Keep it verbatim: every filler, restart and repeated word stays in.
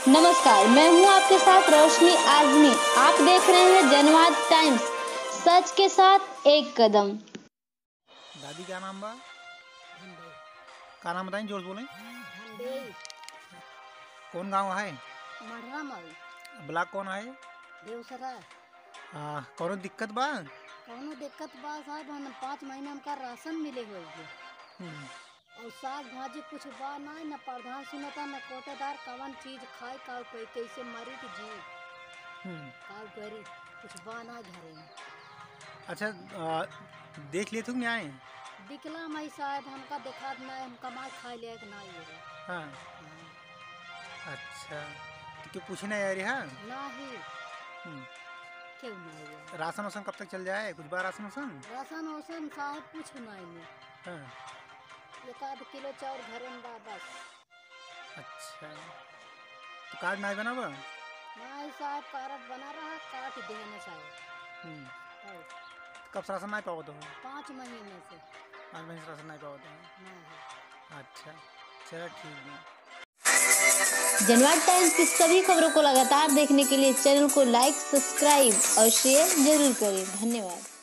नमस्कार, मैं हूं आपके साथ रोशनी आजमी। आप देख रहे हैं जनवाद टाइम्स, सच के साथ एक कदम। दादी क्या नाम बा? का नाम बताएं, जोर से बोलें। कौन गांव है? मढ़वा मऊ ब्लॉक कौन है? देवसरा। आ, कौनो दिक्कत बा? कौनो दिक्कत बा साहब? हम पाँच महीना का राशन मिले हुए है हम्म, और साग भाजी कुछ बा ना, न प्रधान सुनता न कोटेदार कवन चीज खाए का कोई कैसे मरी की जी हम्म। का करी कुछ बा ना घरे में। अच्छा, आ, देख लिए तुम आए? दिखला मई साहब हमका देखा ना, हम कमाई खाए ले ना ये हाँ, अच्छा, तो क्यों पूछे ना यार? हाँ, ना ही हम्म। क्यों ना ये राशन वासन कब तक चल जाए? कुछ बार राशन वासन? राशन वासन साहब कुछ नहीं में हाँ, एक आध किलो चाउर घरे में बा बस। अच्छा, तो कार्ड नहीं बना बा? नहीं साहब कार्ड बना रहा, काट देने साहब। हम्म, और कब से राशन नहीं पाओ तो? पाँच महीने से पाँच महीने से राशन नहीं पाओ तो? नहीं। अच्छा, चलो ठीक है। जनवाद टाइम्स की सभी खबरों को लगातार देखने के लिए चैनल को लाइक, सब्सक्राइब और शेयर जरूर करें। धन्यवाद।